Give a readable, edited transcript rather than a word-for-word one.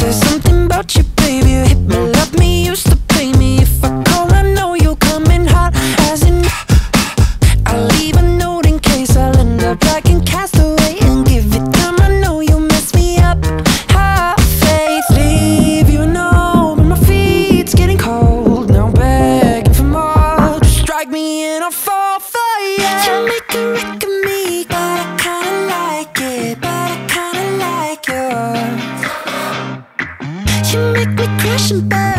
There's something about you, baby. You hit me, love me, used to pay me. If I call, I know you'll come in hot. As in, I'll leave a note in case I'll end up like in Castaway and give it time. I know you'll mess me up. Have faith, leave you know, but my feet's getting cold. Now I'm begging for more. Just strike me and I'll fall for you. You make a wreck of me, but I kinda like it. But I kinda like yours. You make me crash and burn.